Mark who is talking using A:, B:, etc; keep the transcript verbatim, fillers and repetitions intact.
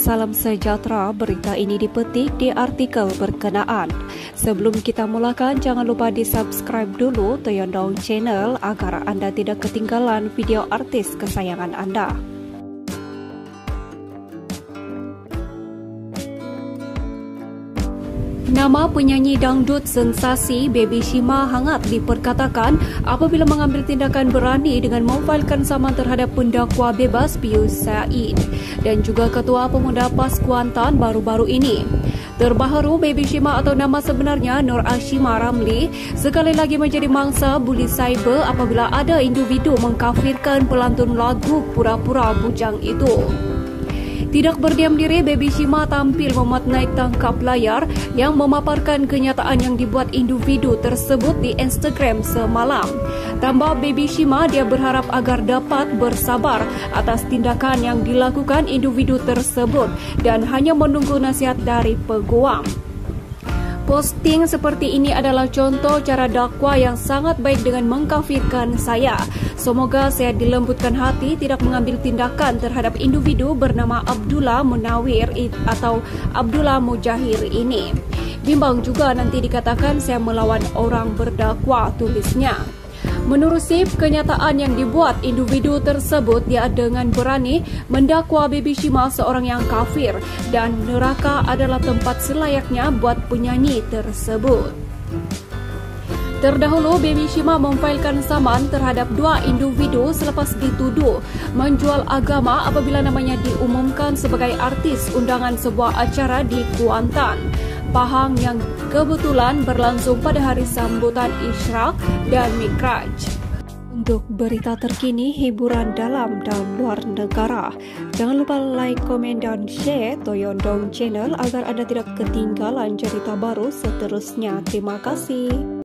A: salam sejahtera. Berita ini dipetik di artikel berkenaan. Sebelum kita mulakan, jangan lupa di-subscribe dulu Toyondong Channel agar anda tidak ketinggalan video artis kesayangan anda. Nama penyanyi dangdut sensasi Baby Shima hangat diperkatakan apabila mengambil tindakan berani dengan memfailkan saman terhadap pendakwa bebas Pius Said dan juga Ketua Pemuda PAS Kuantan baru-baru ini. Terbaru, Baby Shima atau nama sebenarnya Nur Ashima Ramli sekali lagi menjadi mangsa buli cyber apabila ada individu mengkafirkan pelantun lagu Pura-Pura Bujang itu. Tidak berdiam diri, Baby Shima tampil memuat naik tangkap layar yang memaparkan kenyataan yang dibuat individu tersebut di Instagram semalam. Tambah Baby Shima, dia berharap agar dapat bersabar atas tindakan yang dilakukan individu tersebut dan hanya menunggu nasihat dari peguam. Posting seperti ini adalah contoh cara dakwah yang sangat baik dengan mengkafirkan saya. Semoga saya dilembutkan hati tidak mengambil tindakan terhadap individu bernama Abdullah Munawir atau Abdullah Mujahir ini. Bimbang juga nanti dikatakan saya melawan orang berdakwah, tulisnya. Menerusi kenyataan yang dibuat individu tersebut, dia dengan berani mendakwa Baby Shima seorang yang kafir dan neraka adalah tempat selayaknya buat penyanyi tersebut. Terdahulu, Baby Shima memfailkan saman terhadap dua individu selepas dituduh menjual agama apabila namanya diumumkan sebagai artis undangan sebuah acara di Kuantan, Pahang yang kebetulan berlangsung pada hari sambutan Isyraq dan Mikraj. Untuk berita terkini, hiburan dalam dan luar negara, jangan lupa like, komen dan share Toyondong Channel agar anda tidak ketinggalan cerita baru seterusnya. Terima kasih.